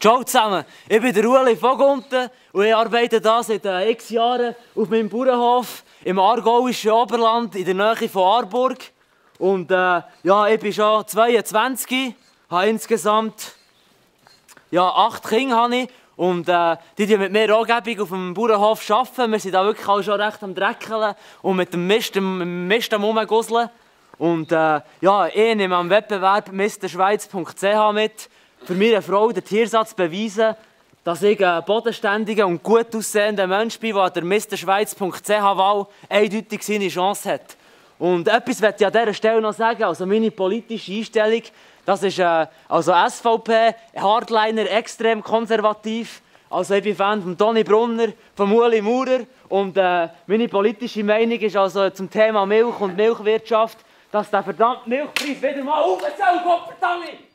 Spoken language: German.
Ciao zusammen, ich bin der Ueli Vogunten und ich arbeite hier seit x Jahren auf meinem Bauernhof im aargauischen Oberland in der Nähe von Aarburg. Und ja, ich bin schon 22, habe insgesamt 8 Kinder habe ich. Und die mit mir angeblich auf dem Bauernhof arbeiten. Wir sind da wirklich auch schon recht am Dreckeln und mit dem Mist am Rumgusseln. Und ja, ich nehme am Wettbewerb mrschweiz.ch mit, für meine Frau den Tiersatz zu beweisen, dass ich ein bodenständiger und gut aussehender Mensch bin, der an der mrschweiz.ch-Wahl eindeutig seine Chance hat. Und etwas möchte ich an dieser Stelle noch sagen, also meine politische Einstellung, das ist also SVP, Hardliner, extrem konservativ. Also ich bin Fan von Toni Brunner, von Ueli Maurer und meine politische Meinung ist also zum Thema Milch und Milchwirtschaft, dass der verdammte Milchpreis wieder mal aufzählt, Gottverdammt!